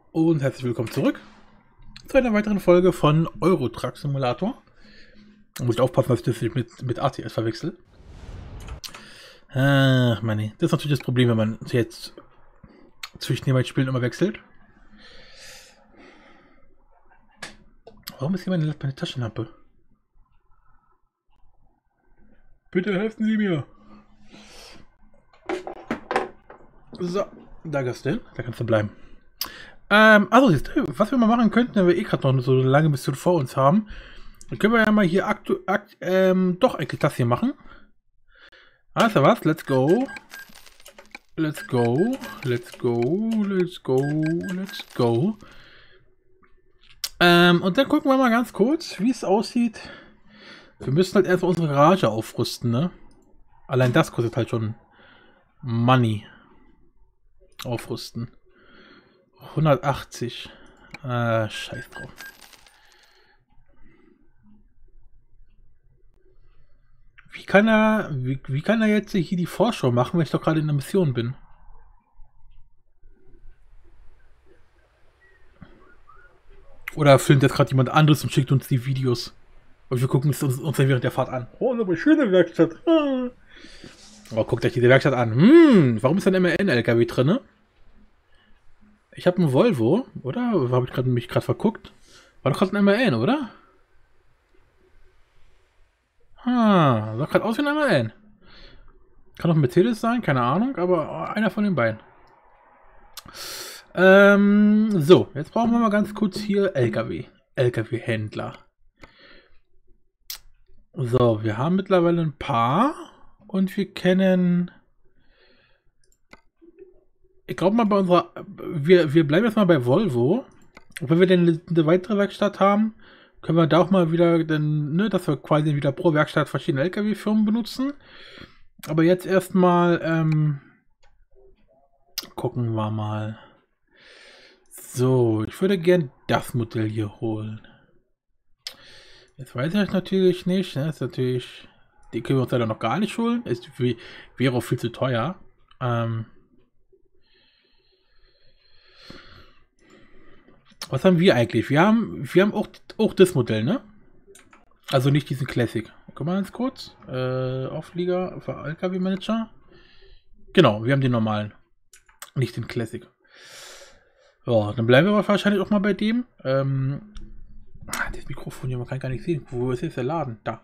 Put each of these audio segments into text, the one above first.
Und herzlich willkommen zurück zu einer weiteren Folge von Euro Truck Simulator. Da muss ich aufpassen, dass ich das nicht mit ATS verwechsel. Meine, das ist natürlich das Problem, wenn man jetzt zwischen den beiden Spielen immer wechselt. Warum ist hier meine Taschenlampe? Bitte helfen Sie mir. So, da gehst du hin, da kannst du bleiben. Also, was wir mal machen könnten, wenn wir eh gerade noch so eine lange Mission vor uns haben, dann können wir ja mal hier doch eigentlich das hier machen. Also was, let's go. Let's go. Let's go. Let's go. Let's go. Und dann gucken wir mal ganz kurz, wie es aussieht. Wir müssen halt erst unsere Garage aufrüsten, ne? Allein das kostet halt schon Money. Aufrüsten. 180. Scheiß drauf. Wie kann er jetzt hier die Vorschau machen, wenn ich doch gerade in der Mission bin? Oder filmt jetzt gerade jemand anderes und schickt uns die Videos? Und wir gucken es uns dann während der Fahrt an. Oh, so eine schöne Werkstatt. Oh, guckt euch diese Werkstatt an. Warum ist ein MAN-LKW drin? Ich habe einen Volvo, oder? Habe ich mich gerade verguckt? War doch gerade ein MAN, oder? Sah gerade aus wie ein MAN. Kann auch ein Mercedes sein, keine Ahnung, aber einer von den beiden. So, jetzt brauchen wir mal ganz kurz hier LKW. LKW-Händler. So, wir haben mittlerweile ein paar und wir kennen. Ich glaube mal bei unserer. Wir bleiben jetzt mal bei Volvo. Und wenn wir denn eine weitere Werkstatt haben, können wir da auch mal wieder, dass wir quasi wieder pro Werkstatt verschiedene LKW-Firmen benutzen. Aber jetzt erstmal gucken wir mal. So, ich würde gern das Modell hier holen. Jetzt weiß ich natürlich nicht, ne? Ist natürlich, die können wir uns leider noch gar nicht holen. Wäre auch viel zu teuer. Was haben wir eigentlich? Wir haben auch das Modell, ne? Also nicht diesen Classic. Guck mal ganz kurz. Auflieger für LKW Manager. Genau, wir haben den normalen. Nicht den Classic. Ja, dann bleiben wir aber wahrscheinlich auch mal bei dem. Das Mikrofon hier, man kann gar nicht sehen. Wo ist jetzt der Laden? Da.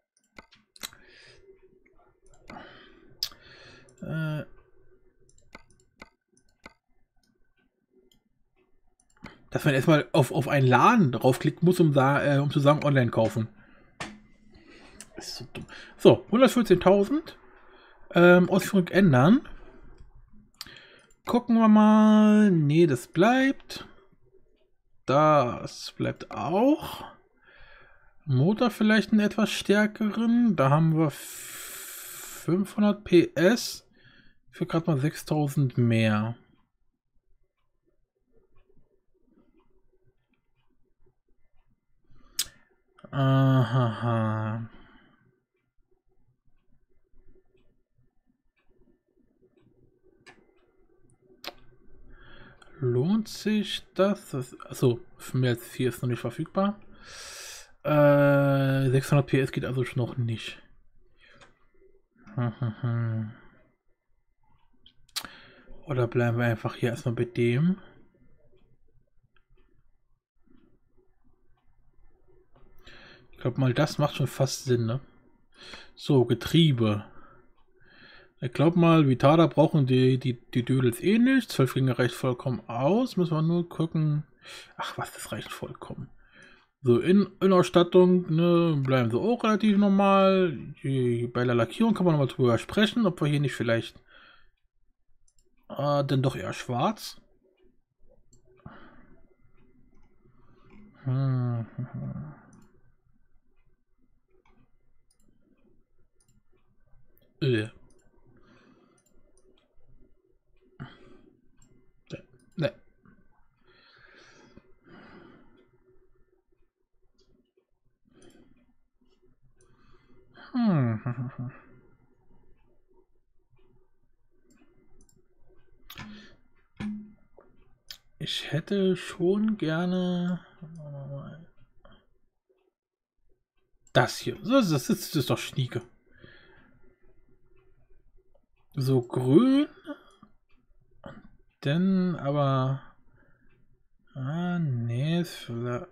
Dass man erstmal auf einen Laden draufklicken muss, um zu sagen, online kaufen. Das ist so dumm. So, 114.000. Ausführung ändern. Gucken wir mal. Nee, das bleibt. Das bleibt auch. Motor vielleicht einen etwas stärkeren. Da haben wir 500 PS für gerade mal 6.000 mehr. Aha. Lohnt sich das? Achso, für mehr als 4 ist noch nicht verfügbar. 600 PS geht also noch nicht. Oder bleiben wir einfach hier erstmal bei dem. Ich glaube mal, das macht schon fast Sinn, ne? So, Getriebe. Ich glaube mal, Vitada brauchen die Dödels eh nicht. 12 Gänge reicht vollkommen aus. Müssen wir nur gucken. Ach was, das reicht vollkommen. So, Innenausstattung, ne, bleiben sie auch relativ normal. Bei der Lackierung kann man nochmal drüber sprechen, ob wir hier nicht vielleicht denn doch eher schwarz. Ne. Ich hätte schon gerne das hier. Das ist doch schnieke. So grün. Denn aber... Ah, nee, ist vielleicht...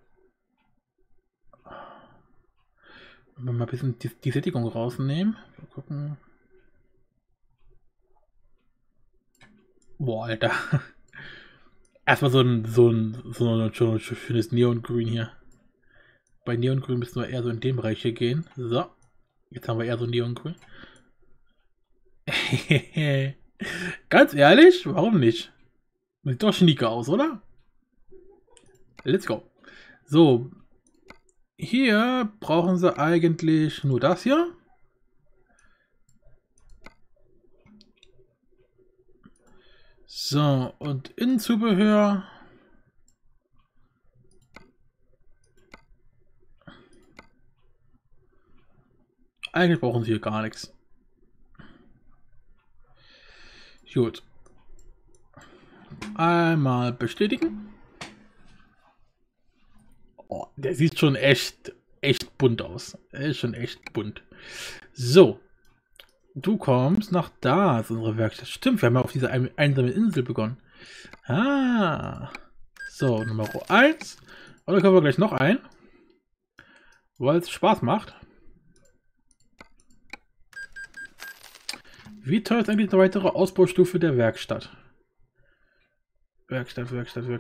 Wenn wir mal ein bisschen die Sättigung rausnehmen. Mal gucken. Boah, Alter. Erstmal so ein schönes Neongrün hier. Bei Neongrün müssen wir eher so in dem Bereich hier gehen. So. Jetzt haben wir eher so Neongrün. Ganz ehrlich, warum nicht? Sieht doch schnieke aus, oder? Let's go. So. Hier brauchen sie eigentlich nur das hier. So, und Innenzubehör. Eigentlich brauchen sie hier gar nichts. Gut. Einmal bestätigen. Oh, der sieht schon echt bunt aus. Er ist schon echt bunt. So. Du kommst nach da, ist unsere Werkstatt. Stimmt, wir haben ja auf dieser einsamen Insel begonnen. Ah. So, Nummer 1. Und dann können wir gleich noch ein. Weil es Spaß macht. Wie teuer ist eigentlich eine weitere Ausbaustufe der Werkstatt? Werkstatt.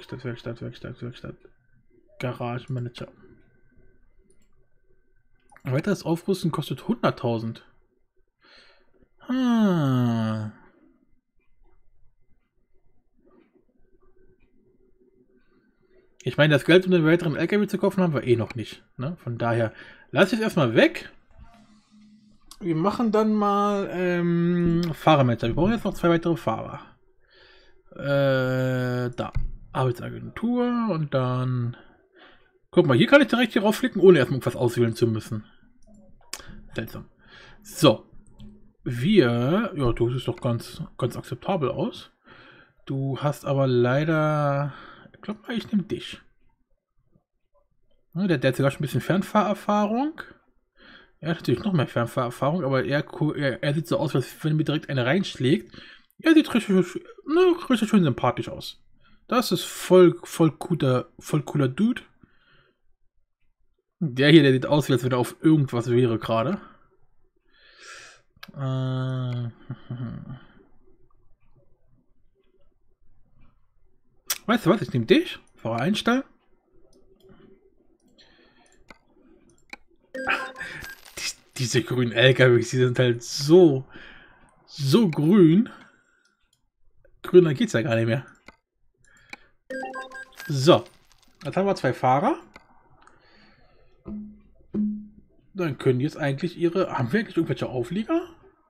Garagenmanager. Weiteres Aufrüsten kostet 100.000. Ich meine, das Geld, um den weiteren LKW zu kaufen, haben wir eh noch nicht. Ne? Von daher lasse ich es erstmal weg. Wir machen dann mal Fahrermanager. Wir brauchen jetzt noch 2 weitere Fahrer. Da. Arbeitsagentur und dann... Guck mal, hier kann ich direkt hier raufklicken, ohne erstmal irgendwas auswählen zu müssen. Seltsam. So. Wir... Ja, du siehst doch ganz akzeptabel aus. Du hast aber leider... Ich glaube mal, ich nehme dich. Ja, der hat sogar schon ein bisschen Fernfahrerfahrung. Er hat natürlich noch mehr Fernfahrerfahrung, aber er sieht so aus, als wenn er mir direkt eine reinschlägt. Er sieht richtig schön sympathisch aus. Das ist voll cooler Dude. Der hier, der sieht aus, als wenn er auf irgendwas wäre gerade. Weißt du was? Ich nehme dich. Fahrer einstellen. Diese grünen LKWs, die sind halt so grün. Grüner geht's ja gar nicht mehr. So. Jetzt haben wir 2 Fahrer. Dann können jetzt eigentlich ihre... Haben wir eigentlich irgendwelche Auflieger?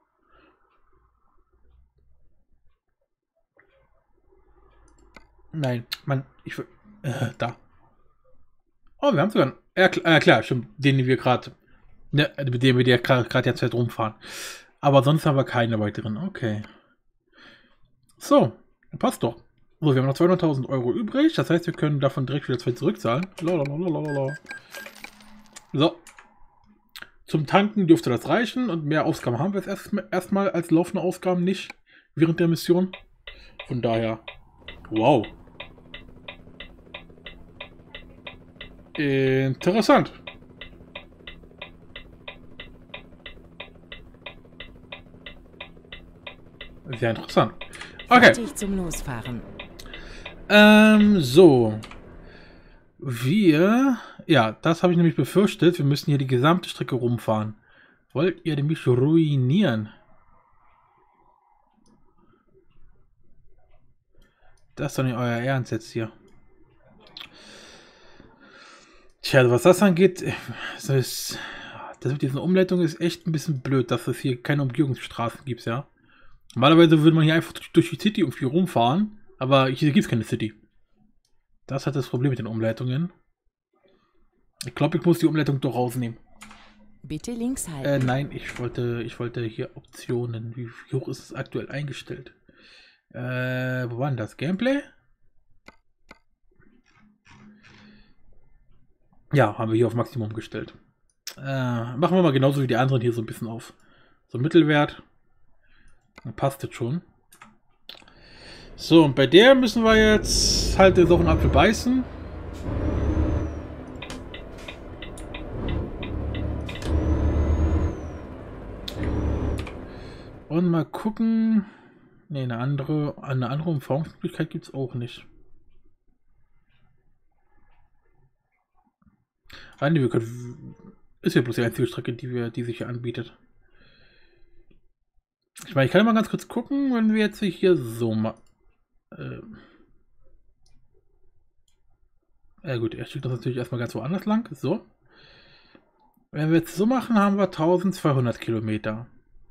Nein, Mann, ich will... da. Oh, wir haben sogar... klar, stimmt. Den wir gerade... Ne, mit dem wir gerade die Zeit rumfahren. Aber sonst haben wir keine weiteren. Okay. So, passt doch. So, wir haben noch 200.000 Euro übrig. Das heißt, wir können davon direkt wieder 2 zurückzahlen. Lalalala. So. Zum Tanken dürfte das reichen. Und mehr Ausgaben haben wir jetzt erstmal als laufende Ausgaben nicht während der Mission. Von daher. Wow. Interessant. Sehr interessant. Okay. Fertig zum Losfahren. So. Ja, das habe ich nämlich befürchtet. Wir müssen hier die gesamte Strecke rumfahren. Wollt ihr mich ruinieren? Das ist doch nicht euer Ernst jetzt hier. Tja, was das angeht, das mit diesen Umleitungen ist echt ein bisschen blöd, dass es hier keine Umgehungsstraßen gibt, ja. Normalerweise würde man hier einfach durch die City irgendwie rumfahren, aber hier gibt es keine City. Das hat das Problem mit den Umleitungen. Ich glaube, ich muss die Umleitung doch rausnehmen. Bitte links halten. Nein, ich wollte hier Optionen. Wie hoch ist es aktuell eingestellt? Wo war denn das? Gameplay? Ja, haben wir hier auf Maximum gestellt. Machen wir mal genauso wie die anderen hier so ein bisschen auf so Mittelwert. Dann passt das schon. So, und bei der müssen wir jetzt halt so einen Apfel beißen. Und mal gucken. Ne, eine andere Umfahrungsmöglichkeit gibt es auch nicht. Nein, wir können. Ist ja bloß die einzige Strecke, die sich hier anbietet. Ich meine, ich kann ja mal ganz kurz gucken, wenn wir jetzt hier so mal. Ja gut, er schickt uns natürlich erstmal ganz woanders lang. So. Wenn wir jetzt so machen, haben wir 1200 Kilometer.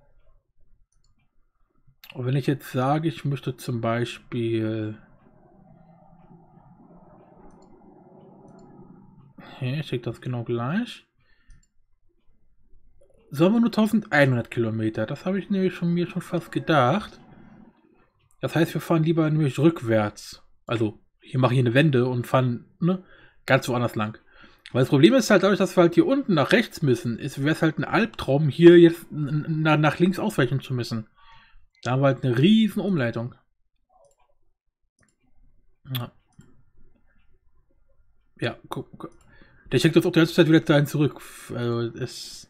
Und wenn ich jetzt sage, ich möchte zum Beispiel... Okay, ich schicke das genau gleich. So haben wir nur 1100 Kilometer. Das habe ich nämlich mir schon fast gedacht. Das heißt, wir fahren lieber nämlich rückwärts. Also, hier mache ich eine Wende und fahren ganz woanders lang. Weil das Problem ist halt dadurch, dass wir halt hier unten nach rechts müssen, wäre es halt ein Albtraum, hier jetzt nach links ausweichen zu müssen. Da haben wir halt eine riesen Umleitung. Ja, guck. Der schickt uns auch die ganze Zeit wieder dahin zurück. Also, das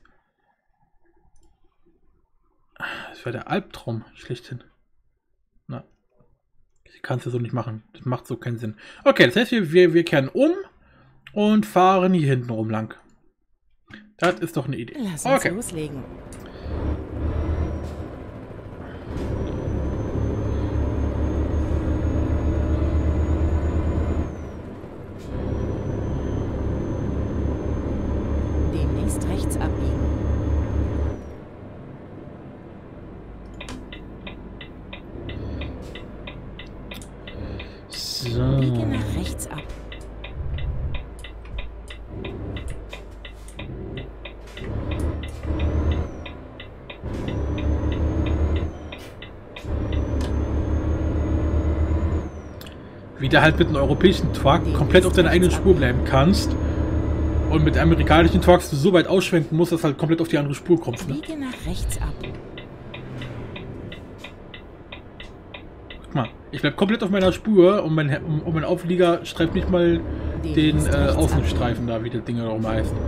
wäre der Albtraum, schlechthin. Na. Das kannst du so nicht machen. Das macht so keinen Sinn. Okay, das heißt, wir kehren um und fahren hier hinten rum lang. Das ist doch eine Idee. Lass uns loslegen. Demnächst rechts abbiegen. So. Biege nach rechts ab. Wie du halt mit einem europäischen Truck komplett auf deiner eigenen Spur bleiben kannst und mit amerikanischen Trucks du so weit ausschwenken musst, dass du halt komplett auf die andere Spur kommst. Ne? Biege nach rechts ab. Guck mal, ich bleib komplett auf meiner Spur und mein Auflieger streift nicht mal den Außenstreifen da, wie das Ding auch mal heißt.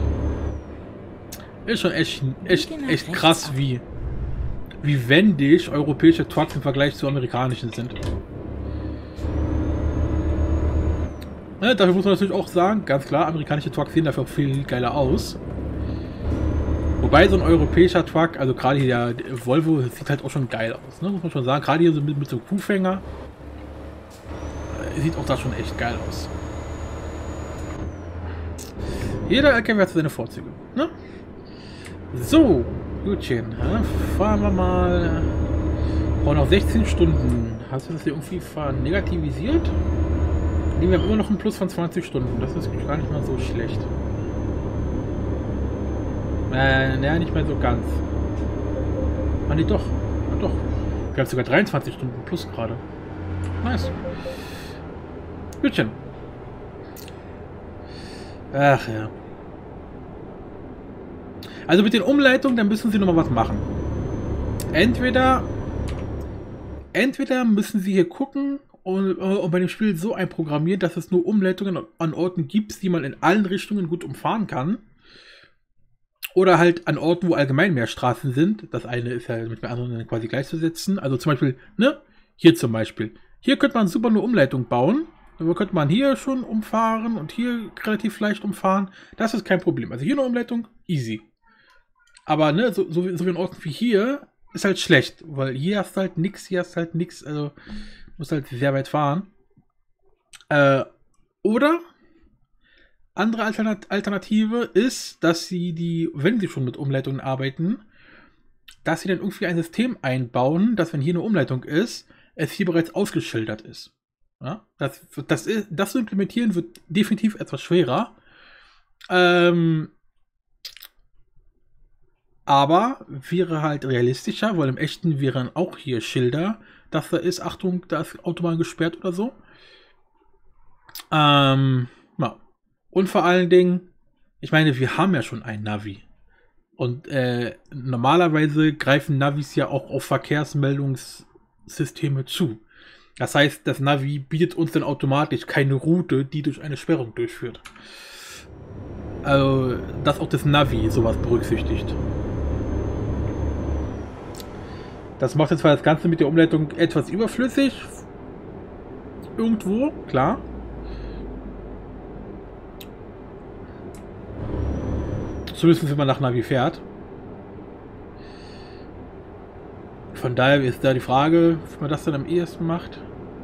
Ist schon echt krass, wie wendig europäische Trucks im Vergleich zu amerikanischen sind. Ja, dafür muss man natürlich auch sagen, ganz klar, amerikanische Trucks sehen dafür viel geiler aus. Wobei so ein europäischer Truck, also gerade hier der Volvo, sieht halt auch schon geil aus, ne? Muss man schon sagen. Gerade hier so mit so einem Kuhfänger sieht auch da schon echt geil aus. Jeder LKW hat seine Vorzüge, ne? So, gutchen. Ja, fahren wir mal. Brauchen noch 16 Stunden. Hast du das hier irgendwie negativisiert? Nee, wir haben immer noch einen Plus von 20 Stunden. Das ist gar nicht mal so schlecht. Naja, nicht mehr so ganz. Ah, nee, doch. Ah, doch. Wir haben sogar 23 Stunden plus gerade. Nice. Gutchen. Ach ja. Also mit den Umleitungen, dann müssen sie nochmal was machen. Entweder müssen sie hier gucken und bei dem Spiel so einprogrammieren, dass es nur Umleitungen an Orten gibt, die man in allen Richtungen gut umfahren kann. Oder halt an Orten, wo allgemein mehr Straßen sind. Das eine ist ja mit dem anderen quasi gleichzusetzen. Also zum Beispiel, ne? Hier zum Beispiel. Hier könnte man super eine Umleitung bauen. Da könnte man hier schon umfahren und hier relativ leicht umfahren. Das ist kein Problem. Also hier eine Umleitung, easy. Aber ne, so wie in Orten wie hier, ist halt schlecht. Weil hier hast du halt nichts, hier hast du halt nichts. Also musst halt sehr weit fahren. Oder andere Alternative ist, dass sie wenn sie schon mit Umleitungen arbeiten, dass sie dann irgendwie ein System einbauen, dass wenn hier eine Umleitung ist, es hier bereits ausgeschildert ist. Ja? Das zu implementieren wird definitiv etwas schwerer. Aber wäre halt realistischer, weil im Echten wären auch hier Schilder, dass da ist, Achtung, da ist Autobahn gesperrt oder so. Ja. Und vor allen Dingen, ich meine, wir haben ja schon ein Navi. Und normalerweise greifen Navis ja auch auf Verkehrsmeldungssysteme zu. Das heißt, das Navi bietet uns dann automatisch keine Route, die durch eine Sperrung durchführt. Also, dass auch das Navi sowas berücksichtigt. Das macht jetzt zwar das Ganze mit der Umleitung etwas überflüssig. Irgendwo, klar. Zumindest wenn man nach Navi fährt. Von daher ist da die Frage, wie man das dann am ehesten macht.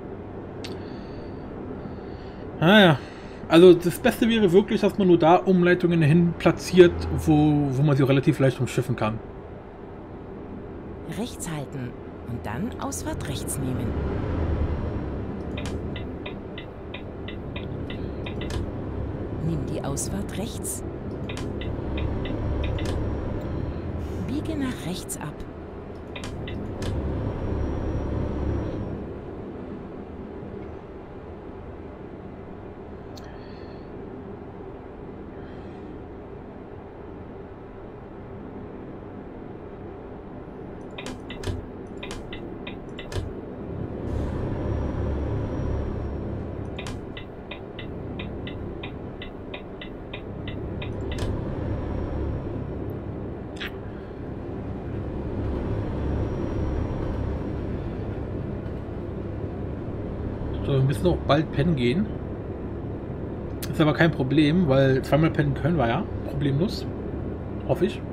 Naja, also das Beste wäre wirklich, dass man nur da Umleitungen hin platziert, wo man sie relativ leicht umschiffen kann. Rechts halten und dann Ausfahrt rechts nehmen. Nimm die Ausfahrt rechts. Biege nach rechts ab. So, wir müssen auch bald pennen gehen. Ist aber kein Problem, weil zweimal pennen können wir ja. Problemlos. Hoffe ich.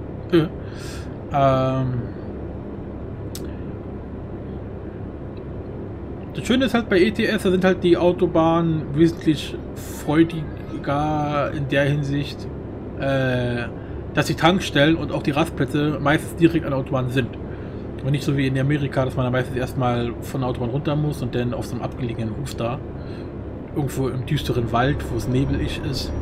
Das Schöne ist halt bei ETS, da sind halt die Autobahnen wesentlich freudiger in der Hinsicht, dass die Tankstellen und auch die Rastplätze meistens direkt an der Autobahn sind. Und nicht so wie in Amerika, dass man dann meistens erstmal von der Autobahn runter muss und dann auf so einem abgelegenen Hof da, irgendwo im düsteren Wald, wo es nebelig ist,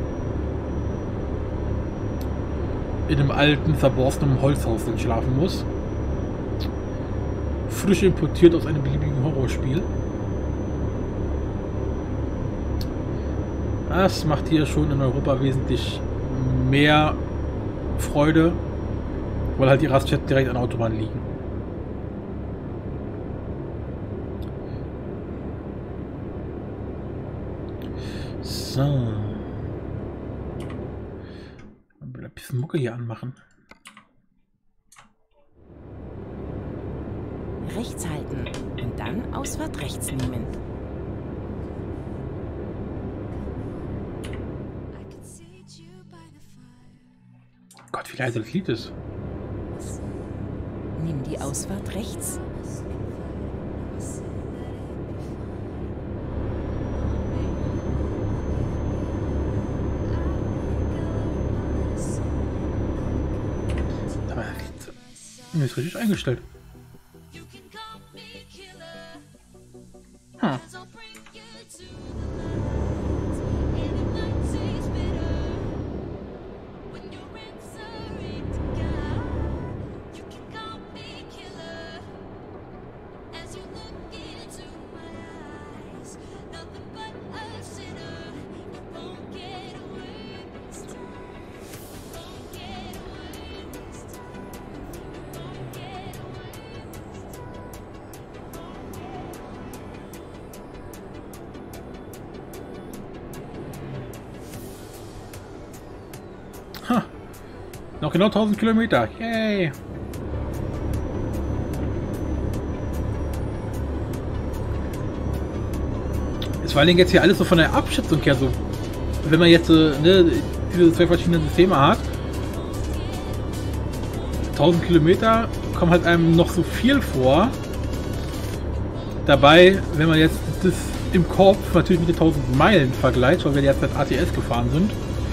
in einem alten, verborstenen Holzhaus dann schlafen muss. Frisch importiert aus einem beliebigen Horrorspiel. Das macht hier schon in Europa wesentlich mehr Freude, weil halt die Raststätten direkt an der Autobahn liegen. So. Mal ein bisschen Mucke hier anmachen. Rechts halten und dann Ausfahrt rechts nehmen. Gott, wie leise das Lied ist. Nimm die Ausfahrt rechts. Aber das ist richtig eingestellt. Hm. Ha. Noch genau 1000 Kilometer. Yay! Ist vor allem jetzt hier alles so von der Abschätzung her so. Wenn man jetzt diese zwei verschiedenen Systeme hat, 1000 Kilometer kommen halt einem noch so viel vor. Dabei, wenn man jetzt das im Kopf natürlich mit den 1000 Meilen vergleicht, weil wir jetzt mit ATS gefahren sind,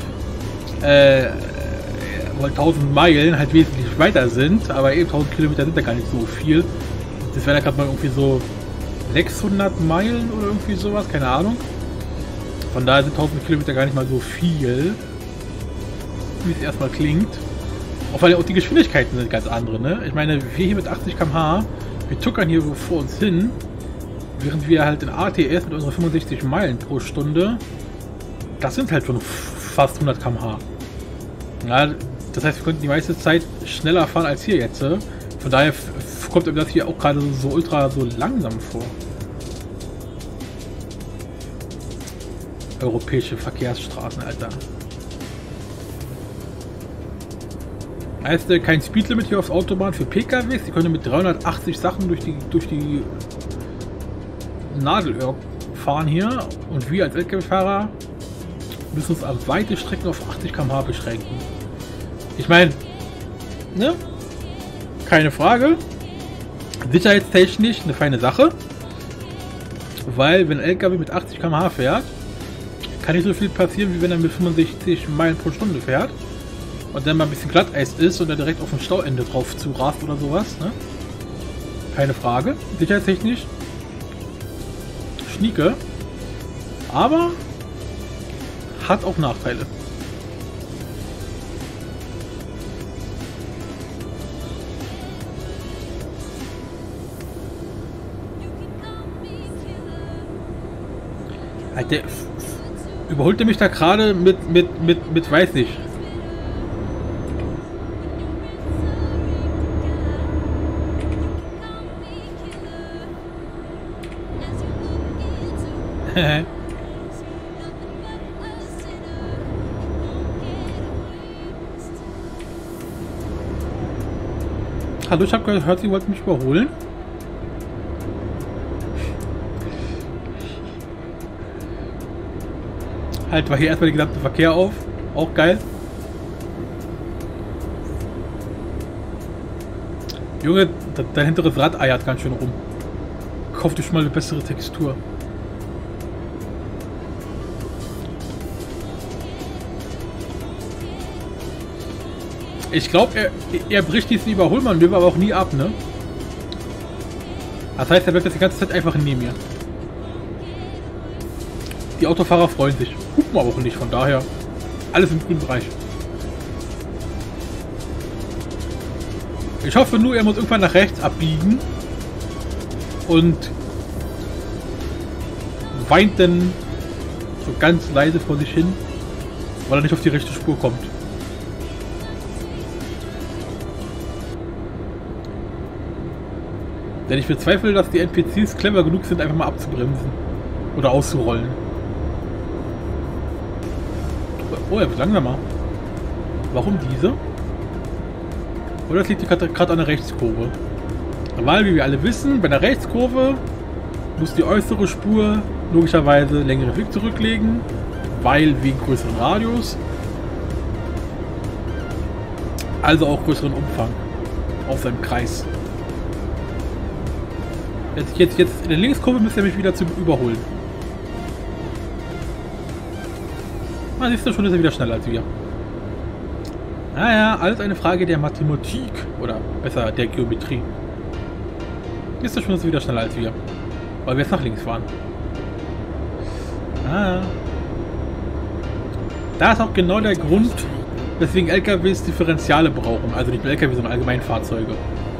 weil 1000 Meilen halt wesentlich weiter sind, aber eben 1000 Kilometer sind da gar nicht so viel. Das wären ja gerade mal irgendwie so 600 Meilen oder irgendwie sowas, keine Ahnung. Von daher sind 1000 Kilometer gar nicht mal so viel, wie es erstmal klingt. Auch weil ja auch die Geschwindigkeiten sind ganz andere, ne? Ich meine, wir hier mit 80 km/h, wir tuckern hier vor uns hin, während wir halt in ATS mit unseren 65 Meilen pro Stunde, das sind halt schon fast 100 km/h. Ja, das heißt, wir könnten die meiste Zeit schneller fahren als hier jetzt. Von daher kommt mir das hier auch gerade so ultra so langsam vor. Europäische Verkehrsstraßen, Alter. Heißt kein Speedlimit hier auf Autobahn für PKWs. Die können mit 380 Sachen durch die Nadelöhr fahren hier. Und wir als LKW-Fahrer müssen uns auf weite Strecken auf 80 km/h beschränken. Ich meine, ne? Keine Frage. Sicherheitstechnisch eine feine Sache. Weil wenn ein LKW mit 80 km/h fährt, kann nicht so viel passieren, wie wenn er mit 65 Meilen pro Stunde fährt. Und dann mal ein bisschen Glatteis ist und er direkt auf ein Stauende drauf zurast oder sowas, ne? Keine Frage. Sicherheitstechnisch. Schnieke. Aber hat auch Nachteile. Alter, überholt er mich da gerade mit weiß nicht. Hallo, ich habe gehört, Sie wollten mich überholen. Halt, war hier erstmal den gesamten Verkehr auf. Auch geil. Junge, dein hinteres Rad eiert ganz schön rum. Kauf dir schon mal eine bessere Textur. Ich glaube, er bricht diesen Überholmanöver aber auch nie ab, ne? Das heißt, er bleibt jetzt die ganze Zeit einfach neben mir. Die Autofahrer freuen sich. Hupen aber auch nicht, von daher alles im grünen Bereich. Ich hoffe nur, er muss irgendwann nach rechts abbiegen und weint dann so ganz leise vor sich hin, weil er nicht auf die rechte Spur kommt. Denn ich bezweifle, dass die NPCs clever genug sind, einfach mal abzubremsen oder auszurollen. Oh, er wird langsamer. Warum diese? Oder es liegt gerade an der Rechtskurve. Weil, wie wir alle wissen, bei der Rechtskurve muss die äußere Spur logischerweise längere Weg zurücklegen, weil wegen größeren Radius, also auch größeren Umfang auf seinem Kreis. Jetzt in der Linkskurve müsst ihr mich wieder zum Überholen. Ah, siehst du, schon ist er wieder schneller als wir. Naja, alles eine Frage der Mathematik. Oder besser, der Geometrie. Siehst du, schon ist er wieder schneller als wir. Weil wir jetzt nach links fahren. Ah. Da ist auch genau der Grund, weswegen LKWs Differentiale brauchen. Also nicht nur LKW, sondern allgemein Fahrzeuge.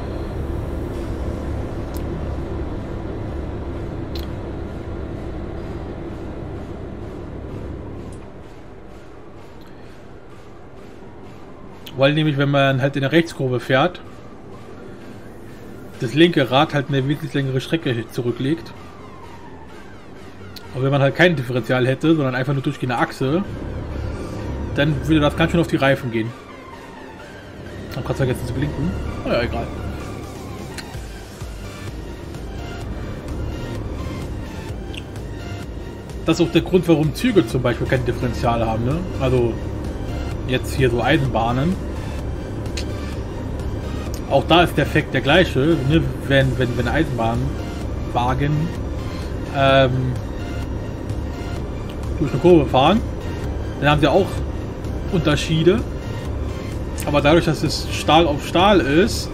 Weil nämlich, wenn man halt in der Rechtskurve fährt, das linke Rad halt eine wesentlich längere Strecke zurücklegt. Aber wenn man halt kein Differential hätte, sondern einfach nur durchgehende Achse, dann würde das ganz schön auf die Reifen gehen. Dann kannst du vergessen zu blinken. Oh ja, egal. Das ist auch der Grund, warum Züge zum Beispiel kein Differential haben, ne? Also jetzt hier so Eisenbahnen. Auch da ist der Effekt der gleiche, ne? wenn Eisenbahnwagen durch eine Kurve fahren, dann haben sie auch Unterschiede. Aber dadurch, dass es Stahl auf Stahl ist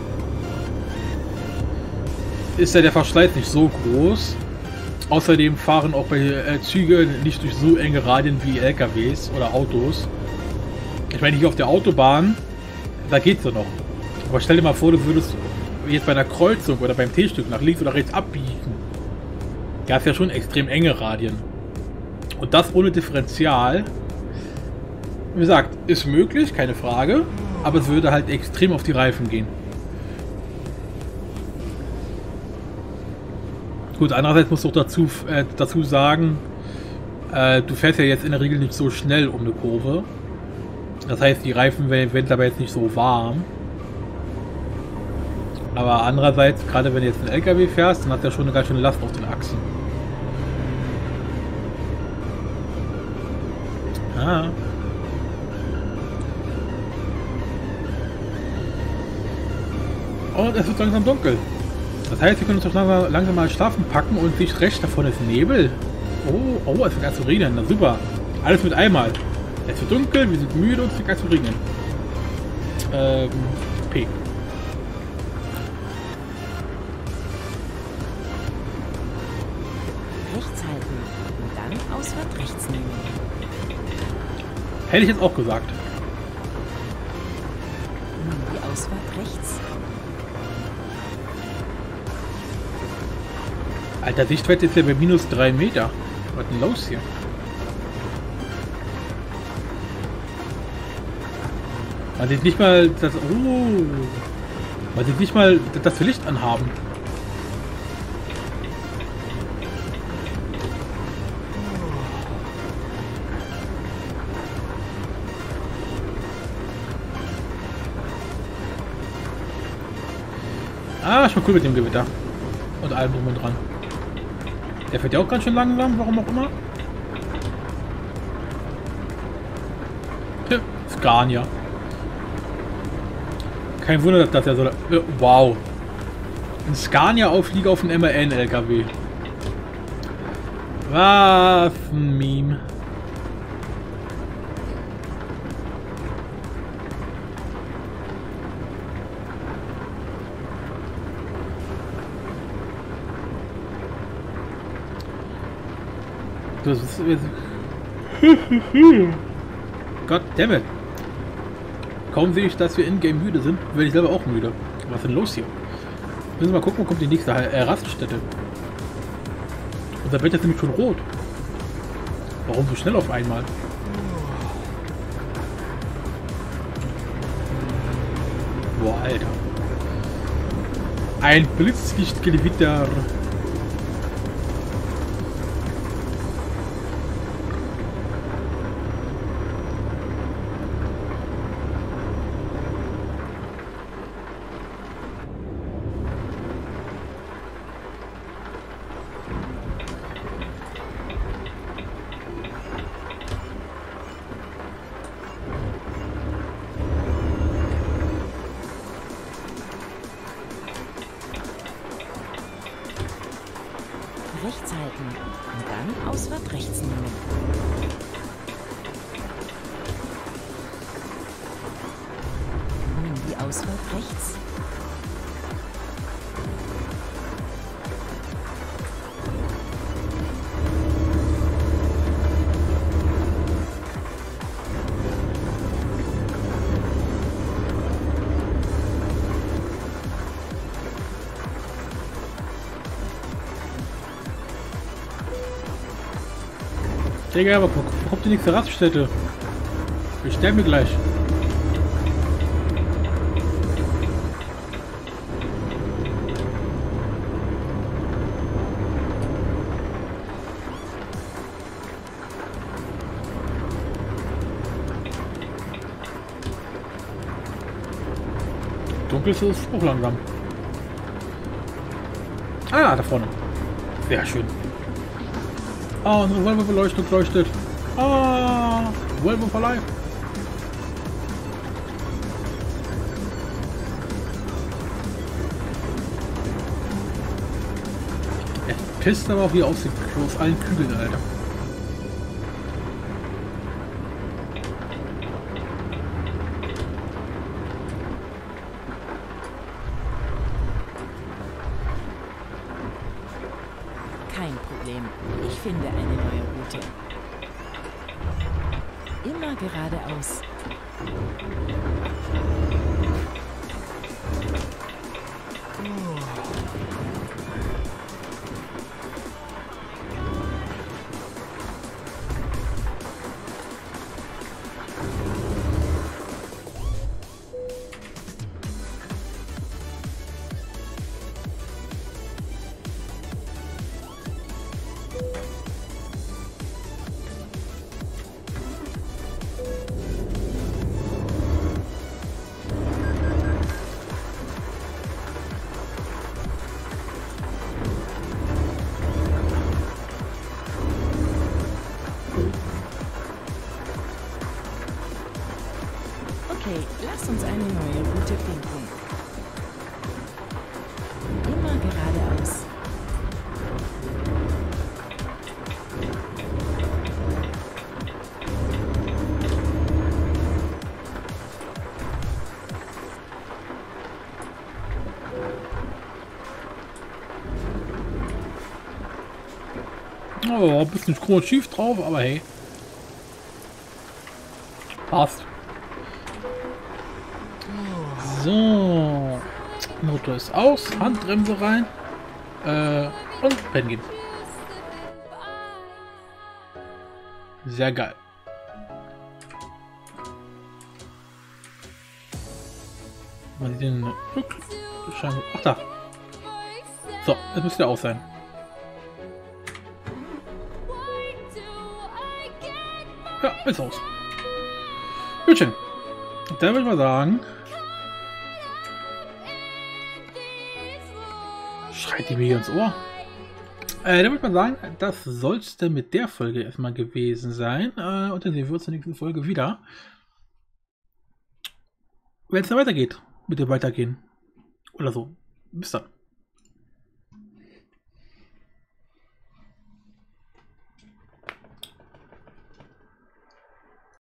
ja der Verschleiß nicht so groß. Außerdem fahren auch bei Züge nicht durch so enge Radien wie LKWs oder Autos. Ich meine, hier auf der Autobahn, da geht's ja noch. Aber stell dir mal vor, du würdest jetzt bei einer Kreuzung oder beim T-Stück nach links oder rechts abbiegen. Da ist ja schon extrem enge Radien. Und das ohne Differential Wie gesagt, ist möglich, keine Frage, aber es würde halt extrem auf die Reifen gehen. Gut, andererseits musst du auch dazu sagen, du fährst ja jetzt in der Regel nicht so schnell um eine Kurve. Das heißt, die Reifen werden dabei jetzt nicht so warm. Aber andererseits, gerade wenn du jetzt einen LKW fährst, dann hat er schon eine ganz schöne Last auf den Achsen. Ah. Und es wird langsam dunkel. Das heißt, wir können uns doch langsam mal schlafen packen und sich rechts davon ist Nebel. Oh, es wird an zu regnen. Na super. Alles mit einmal. Es wird dunkel, wir sind müde und es wird an zu regnen. P. Rechts halten und dann Ausfahrt rechts nehmen. Hätte ich jetzt auch gesagt. Nun die Ausfahrt rechts. Alter, Sichtwert ist ja bei minus 3 Meter. Was ist denn los hier? Man sieht nicht mal das. Oh! Man sieht nicht mal, dass wir Licht anhaben. Ah, schon cool mit dem Gewitter. Und allem drum und dran. Der fährt ja auch ganz schön langsam, warum auch immer. Scania. Kein Wunder, dass er so... wow. Ein Scania-Auflieger auf einen MAN-LKW. Was ein Meme. Das ist... Goddammit. Kaum sehe ich, dass wir in-game müde sind, werde ich selber auch müde. Was ist denn los hier? Müssen wir mal gucken, wo kommt die nächste Raststätte. Unser Bett ist nämlich schon rot. Warum so schnell auf einmal? Boah, Alter. Ein Blitzlichtgewitter. Rechts halten und dann Ausfahrt rechts nehmen. Nun die Ausfahrt rechts. Digga, aber wo kommt die nächste Raststätte? Ich sterbe mir gleich. Dunkel ist es auch langsam. Ah, da vorne. Sehr schön. Ah, unsere Volvo-Beleuchtung leuchtet. Ah, Volvo for life. Er pisst aber auch, wie aussieht. Aus allen Kügeln, Alter. Kein Problem. Ich finde eine neue Route. Immer geradeaus. Lass uns eine neue Route finden. Immer geradeaus. Oh, ein bisschen krumm und schief drauf, aber hey. Passt. So. Motor ist aus, Handbremse rein. Und pennen gehen. Sehr geil. Man sieht den Rückschein. Ach da. So, das müsste aus sein. Ja, ist aus. Gut schön. Dann würde ich mal sagen. Schreit die mir ins Ohr. Dann würde ich mal sagen, das soll es denn mit der Folge erstmal gewesen sein. Und dann sehen wir uns in der nächsten Folge wieder. Wenn es dann weitergeht. Mit dem Weitergehen. Oder so. Bis dann.